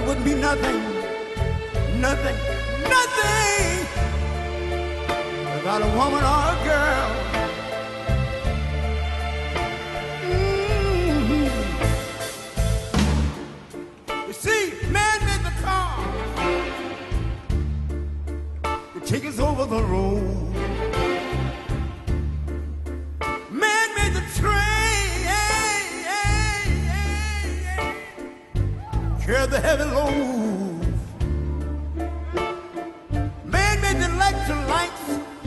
wouldn't be nothing, nothing, nothing without a woman or a girl. You see, man made the car to take us over the road. Man made the train, carry the heavy load. Man made the electric lights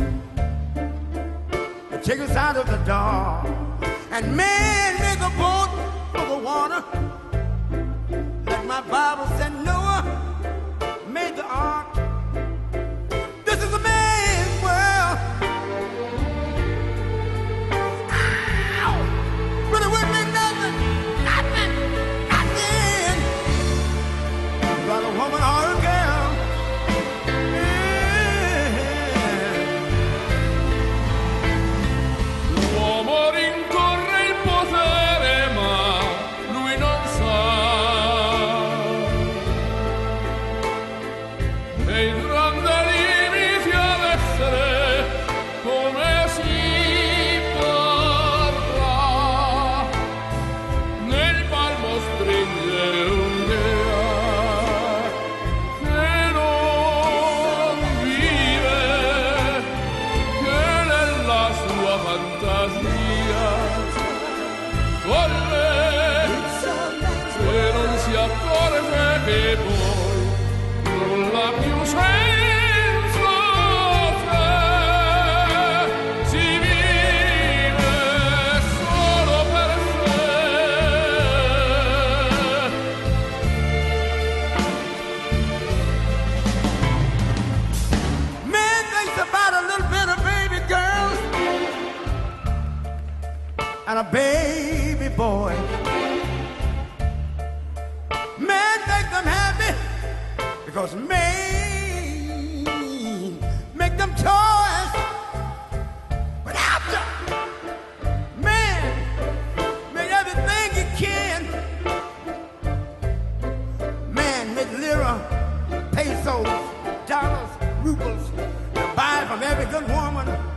to take us out of the dark. And man made the boat for the water. Like my Bible said, Noah made the ark. This is a man's world. Ow! But it wouldn't be nothing, nothing, nothing without a woman or a girl. L'uomo rincorre il potere, ma lui non sa nei grandi limiti ad essere come si parla. Nel palmo stringe l'unghia che non vive, che nella sua fantasia corre, se non si accorge che poi nulla più senza te, si vive solo per sé. Man thinks about a little bit of baby girls and a baby boy. Man think them happy because man make them toys. But after man make everything he can, man make lira, pesos, dollars, rubles to buy from every good woman.